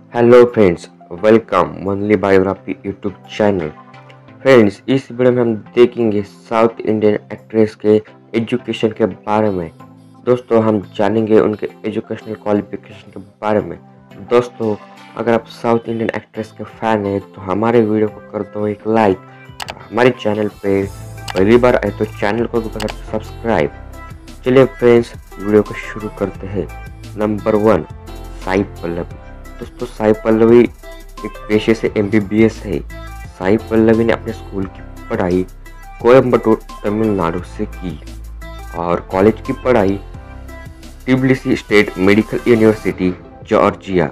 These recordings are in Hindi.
Hello friends, welcome only biography YouTube channel. Friends, इस वीडियो में हम देखेंगे साउथ इंडियन एक्ट्रेस के एजुकेशन के बारे में। दोस्तों, हम जानेंगे उनके एजुकेशनल क्वालिफिकेशन के बारे में। दोस्तों, अगर आप साउथ इंडियन एक्ट्रेस के फैन हैं तो हमारे वीडियो को कर दो एक लाइक। हमारे चैनल पे पहली बार आए तो चैनल को भी कर सब्सक्राइब। चलिए फ्रेंड्स, वीडियो को शुरू करते हैं। नंबर 1, साई पल्लवी। दोस्तों, साई पल्लवी एक पेशे से MBBS है। साई पल्लवी ने अपने स्कूल की पढ़ाई कोयम्बटूर तमिलनाडु से की और कॉलेज की पढ़ाई Tbilisi state medical university Georgia.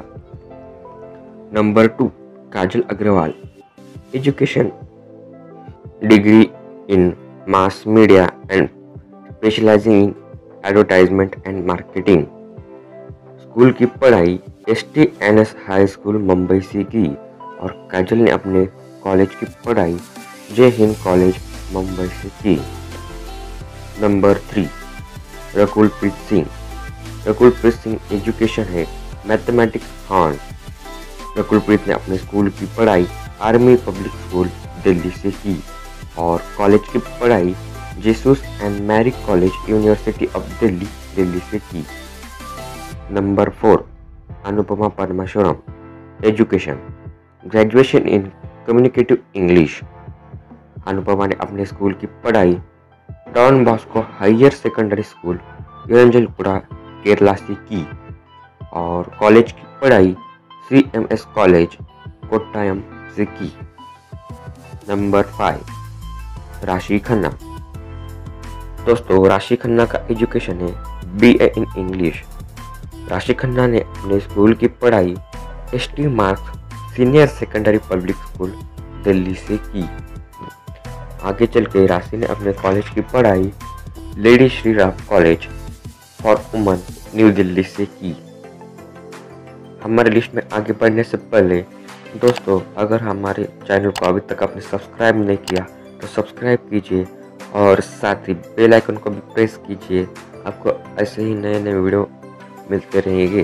Number 2, Kajal Agarwal. Education degree in mass media and specialising in advertisement and marketing. School की पढ़ाई STNS हाई स्कूल मुंबई से की और काजल ने अपने कॉलेज की पढ़ाई जय हिंद कॉलेज मुंबई से की। नंबर 3, रकुल प्रीत सिंह। रकुल प्रीत सिंह एजुकेशन है मैथमेटिक्स हॉर्न। रकुल प्रीत ने अपने स्कूल की पढ़ाई आर्मी पब्लिक स्कूल दिल्ली से की और कॉलेज की पढ़ाई Jesus and Mary college university of Delhi से की। Number 4, Anupama Parameswaram. Education graduation in communicative English. Anupama ने अपने स्कूल की पढ़ाई Don Bosco higher secondary school Iranjalpura Kerala से की और कॉलेज की पढ़ाई CMS कॉलेज कोट्टायम से की। नंबर 5, राशि खन्ना। दोस्तों, राशि खन्ना का एजुकेशन है BA इन इंग्लिश। राशि खन्ना ने अपने स्कूल की पढ़ाई ST Mark's senior secondary public school Delhi से की। आगे चल के राशि ने अपने कॉलेज की पढ़ाई lady Shri Ram college for women New Delhi से की। हमारे लिस्ट में आगे बढ़ने से पहले दोस्तों, अगर हमारे चैनल को अभी तक आपने सब्सक्राइब नहीं किया तो सब्सक्राइब कीजिए और साथ ही बेल आइकन को भी प्रेस कीजिए। आपको ऐसे ही नए नए वीडियो मिलते रहेंगे।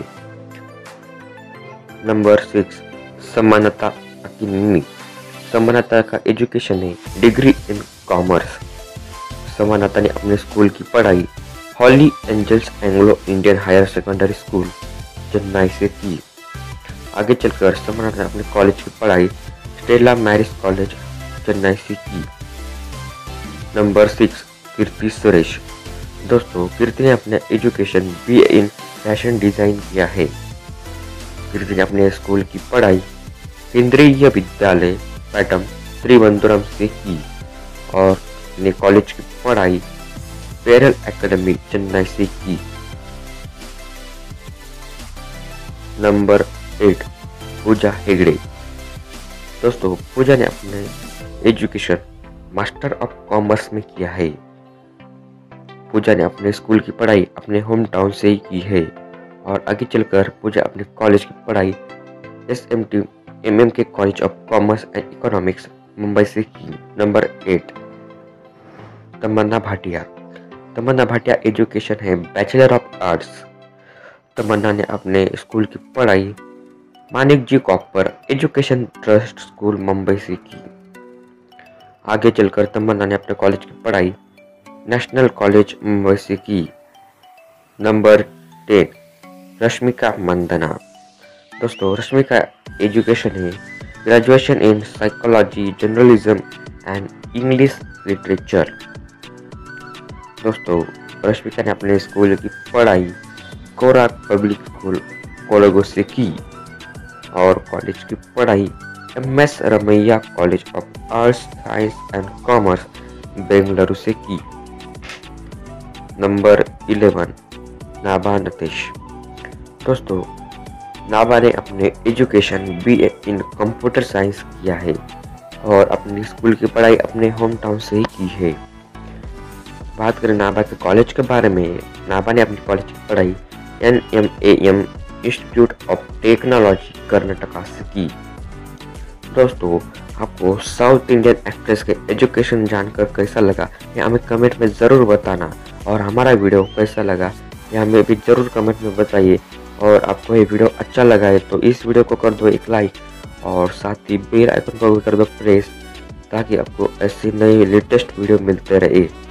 नंबर 6, समानता अक्किनेनी। समानता का एजुकेशन है डिग्री इन कॉमर्स। समानता ने अपने स्कूल की पढ़ाई holy angels Anglo Indian higher secondary school Chennai से की। आगे चलकर समानता ने अपने कॉलेज की पढ़ाई स्टेला मैरिज कॉलेज चेन्नई से की। नंबर 6, कीर्ति सुरेश। दोस्तों, कीर्ति ने अपने education BA in fashion design किया है। कीर्ति ने अपने स्कूल की पढ़ाई केंद्रीय विद्यालय पैटम त्रिवंतपुरम से की और अपने कॉलेज की पढ़ाई पेरल एकेडमी चेन्नई से की। नंबर 8, पूजा हेगड़े। दोस्तों, पूजा ने अपने एजुकेशन मास्टर ऑफ कॉमर्स में किया है। पूजा ने अपने स्कूल की पढ़ाई अपने होम टाउन से ही की है और आगे चलकर पूजा अपने कॉलेज की पढ़ाई SMT MMK college of commerce and economics Mumbai से की। नंबर 8, तमन्ना भाटिया। तमन्ना भाटिया एजुकेशन है बैचलर ऑफ आर्ट्स। तमन्ना ने अपने स्कूल की पढ़ाई Maneckji Cooper education trust school Mumbai से की। आगे चलकर तमन्ना ने अपने कॉलेज की पढ़ाई नेशनल कॉलेज मुंबई से की। नंबर 10, रश्मिका मंदना। दोस्तों, रश्मिका एजुकेशन है graduation in psychology journalism and English literature. दोस्तों, रश्मिका ने अपने स्कूल की पढ़ाई कोरा पब्लिक स्कूल कोलगो से की और कॉलेज की पढ़ाई MS Ramaiah college of arts science and commerce Bengaluru से की। नंबर 11, नाभा नतेश। दोस्तों, नाभा ने अपने education BA in computer science किया है और अपनी स्कूल की पढ़ाई अपने होम टाउन से ही की है। बात करें नाभा के कॉलेज के बारे में, नाभा ने अपनी कॉलेज की पढ़ाई NMAM institute of technology Karnataka से की। दोस्तों, आपको साउथ इंडियन एक्ट्रेस के एजुकेशन जानकर कैसा लगा ये हमें कमेंट में ज़रूर बताना और हमारा वीडियो कैसा लगा ये हमें भी ज़रूर कमेंट में बताइए और आपको ये वीडियो अच्छा लगा है तो इस वीडियो को कर दो एक लाइक और साथ ही बेल आइकन को भी कर दो प्रेस, ताकि आपको ऐसी नई लेटेस्ट वीडियो मिलते रहे।